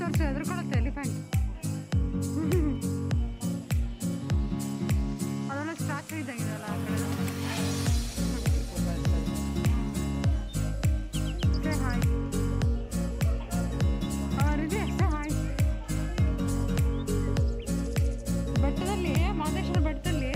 ತೋರಿಸಿ ಹೆದರ್ಕೊಳುತ್ತೆ ಎಲಿಫೆಂಟ್. ಅದೆಲ್ಲ ಸ್ಟ್ಯಾಚು ಇದ್ದಂಗಿದೆಲ್ಲ ಆ ಕಡೆ. Say hi Riji, say hi. ಬೆಟ್ಟದಲ್ಲಿ, ಮಾದೇಶ್ವರ ಬೆಟ್ಟದಲ್ಲಿ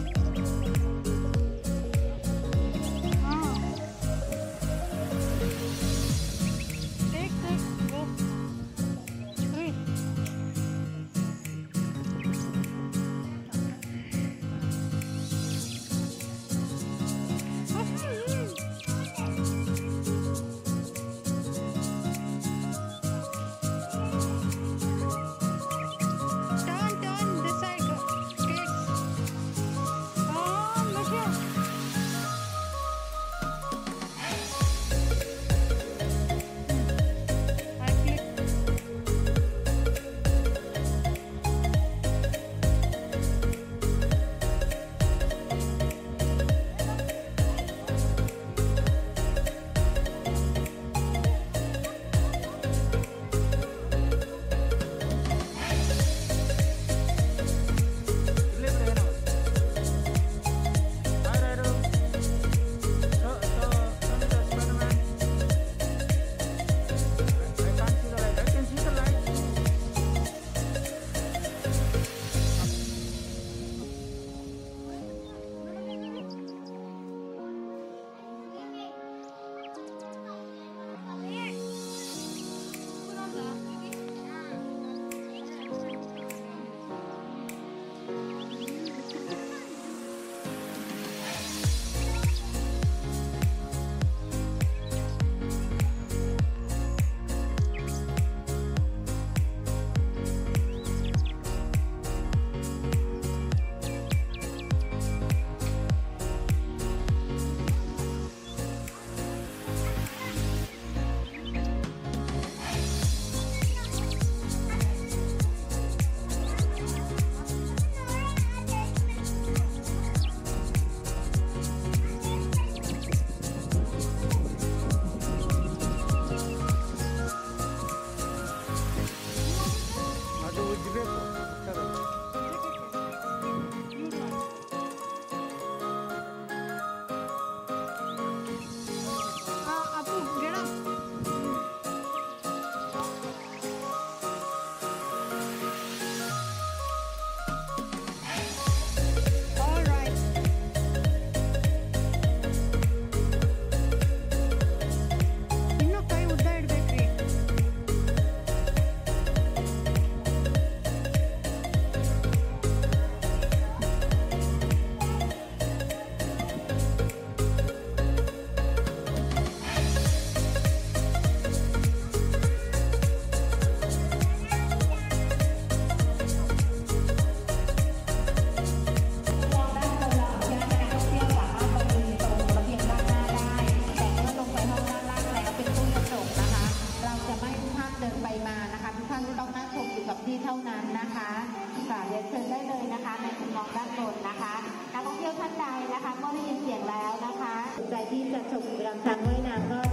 ที่เท่านั้นนะคะค่ะเรียนเชิญได้เลยนะคะในมุมมองด้านบนนะคะนักท่องเที่ยวท่านใดนะคะเมื่อได้ยินเสียงแล้วนะคะใจที่จะชมกิจกรรมช้างว่ายน้ำก็